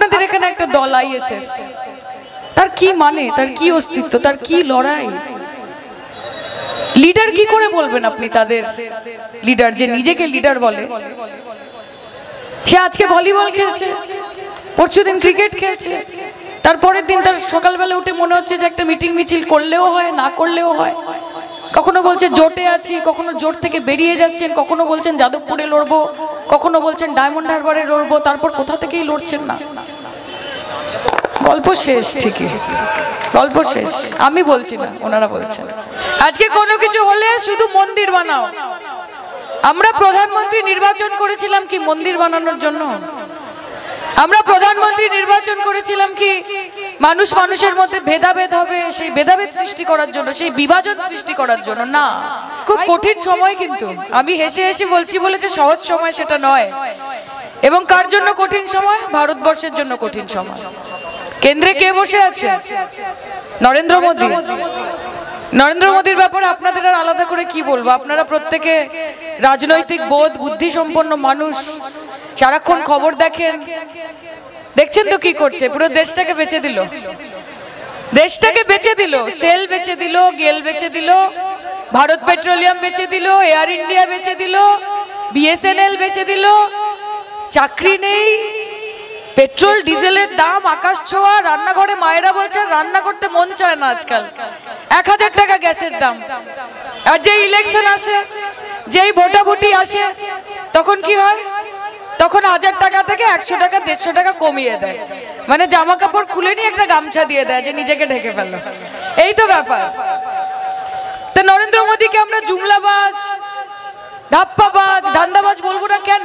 আপনাদের এখানে একটা দল আইএসএফ, তার কি মানে, তার কি অস্তিত্ব, তার কি লড়াই? লিডার কি করে বলবেন আপনি? তাদের লিডার যে নিজেকে লিডার বলে, সে আজকে ভলিবল খেলছে, পরশুদিন ক্রিকেট খেলছে, তারপরের দিন তার সকালবেলা উঠে মনে হচ্ছে যে একটা মিটিং মিছিল করলেও হয়, না করলেও হয়। কখনো বলছে জোটে আছি, কখনো জোট থেকে বেরিয়ে যাচ্ছেন, কখনো বলছেন যাদবপুরে লড়বো, কখনো বলছেন ডায়মন্ড হারবারে লড়বো, তারপর কোথা থেকেই লড়ছেন না। গল্প শেষ, ঠিকই গল্প শেষ, আমি বলছি না, ওনারা বলছেন। আজকে কোনো কিছু হলে শুধু মন্দির বানাও। আমরা প্রধানমন্ত্রী নির্বাচন করেছিলাম কি মন্দির বানানোর জন্য? আমরা প্রধানমন্ত্রী নির্বাচন করেছিলাম কি মানুষ মানুষের মধ্যে ভেদাভেদ হবে সেই ভেদাভেদ সৃষ্টি করার জন্য, সেই বিভাজন সৃষ্টি করার জন্য? না, খুব কঠিন সময়, কিন্তু আমি হেসে হেসে বলছি বলে যে সহজ সময় সেটা নয়। এবং কার জন্য কঠিন সময়? ভারতবর্ষের জন্য কঠিন সময়। কেন্দ্রে কে বসে আছে? নরেন্দ্র মোদী। নরেন্দ্র মোদীর ব্যাপারে আপনাদের আর আলাদা করে কি বলবো? আপনারা প্রত্যেকে রাজনৈতিক বোধ বুদ্ধি সম্পন্ন মানুষ, সারাক্ষণ খবর দেখেন, দেখছেন তো কি করছে? পুরো দেশটাকে বেচে দিল, দেশটাকে বেচে দিল, সেল বেচে দিল, গেল বেচে দিল, ভারত পেট্রোলিয়াম বেচে দিল, এয়ার ইন্ডিয়া বেচে দিল, বিএসএনএল বেচে দিল। চাকরি নেই, পেট্রোল ডিজেলের দাম আকাশ ছোঁয়া, রান্নাঘরে মায়েরা বলছে রান্না করতে মন চায় না আজকাল, 1000 টাকা গ্যাসের দাম। আর যেই ইলেকশন আসে, যেই ভোটাভুটি আসে, তখন কি হয়? তখন 1000 টাকা থেকে 100 টাকা 150 টাকা কমিয়ে দেয়, মানে জামা কাপড় খুলে নিয়ে একটা গামছা দিয়ে দেয় যে নিজেকে ঢেকে ফেললো। এই তো ব্যাপার। তো নরেন্দ্র মোদীকে আমরা জুমলাবাজ, ধাপ্পাবাজ, ধান্দাবাজ বলবো না কেন?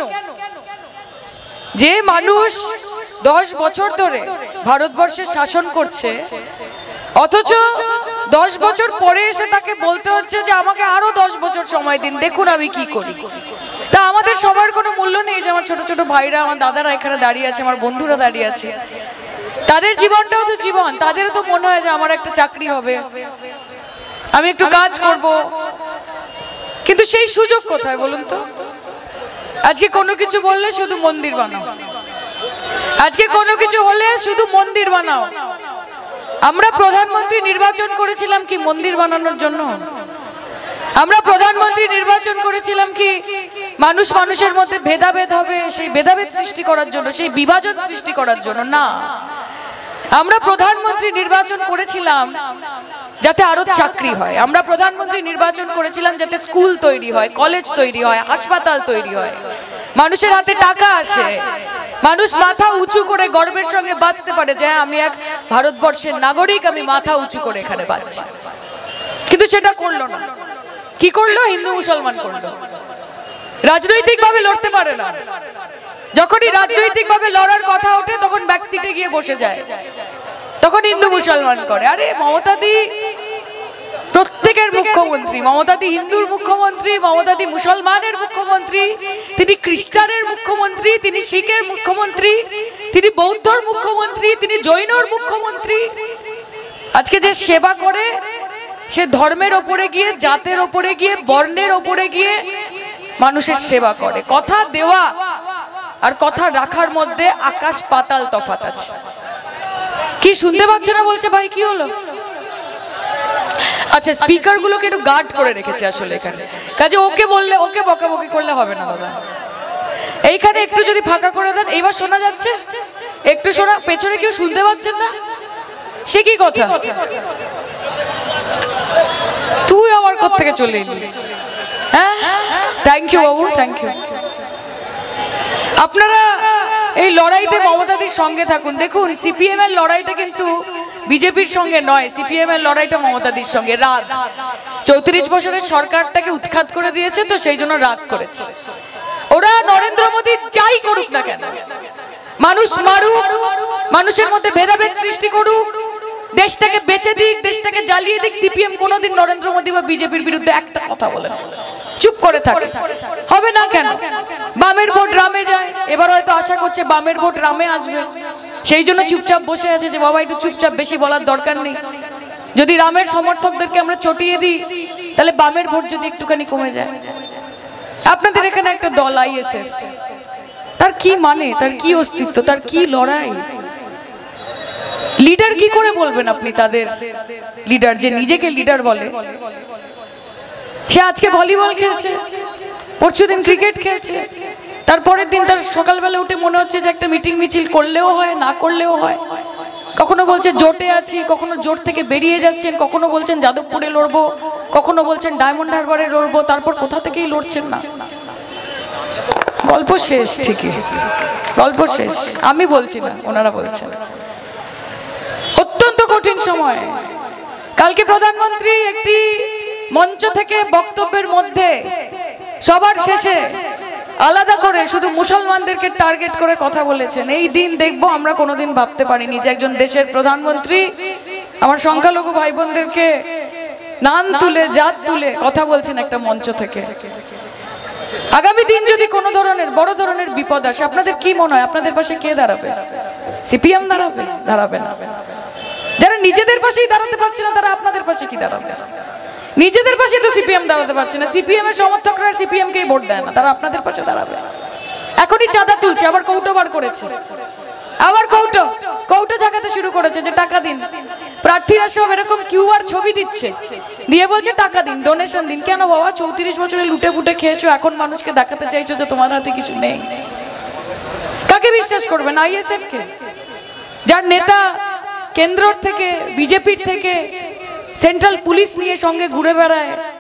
যে মানুষ 10 বছর ধরে ভারতবর্ষের শাসন করছে, অথচ 10 বছর পরে এসে তাকে বলতে হচ্ছে যে আমাকে আরো 10 বছর সময় দিন, দেখুন আমি কি করি। তা আমাদের সময়ের কোনো মূল্য নেই যে আমার ছোট ছোট ভাইরা, আমার দাদারা এখানে দাঁড়িয়ে আছে, আমার বন্ধুরা দাঁড়িয়ে আছে, তাদের জীবনটাও তো জীবন, তাদেরও তো মনে হয় যে আমার একটা চাকরি হবে, আমি একটু কাজ করব, কিন্তু সেই সুযোগ কোথায় বলুন তো? আজকে কোনো কিছু বললে শুধু মন্দির বানাও, আজকে কোনো কিছু হলে শুধু মন্দির বানাও। আমরা প্রধানমন্ত্রী নির্বাচন করেছিলাম কি মন্দির বানানোর জন্য? আমরা প্রধানমন্ত্রী নির্বাচন করেছিলাম কি মানুষ মানুষের মধ্যে ভেদাভেদ হবে সেই ভেদাভেদ সৃষ্টি করার জন্য, সেই বিভাজন সৃষ্টি করার জন্য? না, আমরা প্রধানমন্ত্রী নির্বাচন করেছিলাম যাতে আরো চাকরি হয়। আমরা প্রধানমন্ত্রী নির্বাচন করেছিলাম যাতে স্কুল তৈরি হয়, কলেজ তৈরি হয়, হাসপাতাল তৈরি হয়, মানুষের হাতে টাকা আসে, মানুষ মাথা উঁচু করে গর্বের সঙ্গে বাঁচতে পারে যে আমি এক ভারতবর্ষের নাগরিক, আমি মাথা উঁচু করে এখানে বাঁচছি। কিন্তু সেটা করলো না। কি করলো? হিন্দু মুসলমান করলো। রাজনৈতিক ভাবে লড়তে পারে না। যখনই রাজনৈতিক ভাবে লড়ার কথা ওঠে তখন ব্যাক সিটে গিয়ে বসে যায়, তখন হিন্দু মুসলমান করে। আরে মমতাদি প্রত্যেকের মুখ্যমন্ত্রী, মমতাদি হিন্দুর মুখ্যমন্ত্রী, মমতাদি মুসলমানের মুখ্যমন্ত্রী, তিনি খ্রিস্টানের মুখ্যমন্ত্রী, তিনি শিখের মুখ্যমন্ত্রী, তিনি বৌদ্ধর মুখ্যমন্ত্রী, তিনি জৈনর মুখ্যমন্ত্রী। আজকে যে সেবা করে সে ধর্মের ওপরে গিয়ে, জাতের ওপরে গিয়ে, বর্ণের ওপরে গিয়ে মানুষের সেবা করে। কথা দেওয়া আর কথা রাখার মধ্যে আকাশ পাতাল তফাৎ আছে। কি শুনতে পাচ্ছে না বলছে? ভাই কি হলো? আচ্ছা, স্পিকার গুলোকে একটু গার্ড করে রেখেছে আসলে এখানে, কাজে ওকে বললে, ওকে বকাবকি করলে হবে না দাদা। এইখানে একটু যদি ফাঁকা করে দেন, এইবার শোনা যাচ্ছে? একটু শোনা, পেছনে কেউ শুনতে পাচ্ছেন না? সে কি কথা? তুই আমার কোথা থেকে চলে এলি? হ্যাঁ, থ্যাংক ইউ বাবু, থ্যাংক ইউ। আপনারা এই লড়াইতে মমতাদির সঙ্গে থাকুন। দেখুন, সিপিএম এর লড়াইটা কিন্তু বিজেপির সঙ্গে নয়, সিপিএম এর লড়াইটা মমতাদির সঙ্গে। রাগ, 34 বছরের সরকারটাকে উৎখাত করে দিয়েছে, তো সেই জন্য রাগ করেছে ওরা। নরেন্দ্র মোদী যাই করুক না কেন, মানুষ মারুক, মানুষের মধ্যে ভেদাভেদ সৃষ্টি করুক, দেশটাকে বেচে দিক, দেশটাকে জ্বালিয়ে দিক, সিপিএম কোনোদিন নরেন্দ্র মোদী বা বিজেপির বিরুদ্ধে একটা কথা বলে না, চুপ করে থাকে। হবে না কেন? বামের ভোট রামে যায়, এবার হয়তো আশা করছে বামের ভোট রামে আসবে, সেই জন্য চুপচাপ বসে আছে যে বাবা একটু চুপচাপ, বেশি বলার দরকার নেই। যদি রামের সমর্থকদেরকে আমরা চটিয়ে দিই তাহলে বামের ভোট যদি একটুখানি কমে যায়। আপনাদের এখানে একটা দল আইএসএফ, তার কি মানে, তার কি অস্তিত্ব, তার কি লড়াই? লিডার কি করে বলবেন আপনি? তাদের লিডার যে নিজেকে লিডার বলে, সে আজকে ভলিবল খেলছে, পরশুদিন ক্রিকেট খেলছে, তারপরের দিন তার সকালবেলা উঠে মনে হচ্ছে যে একটা মিটিং মিছিল করলেও হয়, না করলেও হয়। কখনো বলছে জোটে আছি, কখনো জোট থেকে বেরিয়ে যাচ্ছেন, কখনো বলছেন যাদবপুরে লড়বো, কখনো বলছেন ডায়মন্ড হারবারে লড়বো, তারপর কোথা থেকেই লড়ছেন না। গল্প শেষ, ঠিকই গল্প শেষ। আমি বলছি না, ওনারা বলছেন। অত্যন্ত কঠিন সময়। কালকে প্রধানমন্ত্রী একটি মঞ্চ থেকে বক্তব্যের মধ্যে সবার শেষে আলাদা করে শুধু মুসলমানদেরকে টার্গেট করে কথা বলেছেন। এই দিন দেখবো আমরা কোনোদিন ভাবতে পারিনি যে একজন দেশের প্রধানমন্ত্রী আমার সংখ্যালঘু ভাই বোনদেরকে নাম তুলে, জাত তুলে কথা বলছেন একটা মঞ্চ থেকে। আগামী দিন যদি কোনো ধরনের বড় ধরনের বিপদ আসে, আপনাদের কি মনে হয় আপনাদের পাশে কে দাঁড়াবে? সিপিএম দাঁড়াবে? দাঁড়াবে না। যারা নিজেদের পাশেই দাঁড়াতে পারছে না তারা আপনাদের পাশে কি দাঁড়াবে? নিজেদের পাশে তো সিপিএম দাঁড়াতে পারছে না, সিপিএম এর সমর্থকরা সিপিএম কেই ভোট দেয় না, তারা আপনাদের পাশে দাঁড়াবে। এখনই চাঁদা তুলছে, আবার কৌটো বার করেছে, আবার কৌটো জাগাতে শুরু করেছে যে টাকা দিন। প্রার্থীরা সব এরকম কিউআর ছবি দিচ্ছে, দিয়ে বলছে টাকা দিন, ডোনেশন দিন। কেন বাবা? 34 বছরে লুটে পুটে খেয়েছো, এখন মানুষকে দেখাতে চাইছো যে তোমার হাতে কিছু নেই। কাকে বিশ্বাস করবেন? আইএসএফ কে, যার নেতা কেন্দ্র থেকে, বিজেপির থেকে সেন্ট্রাল পুলিশ নিয়ে সঙ্গে ঘুরে বেড়ায়,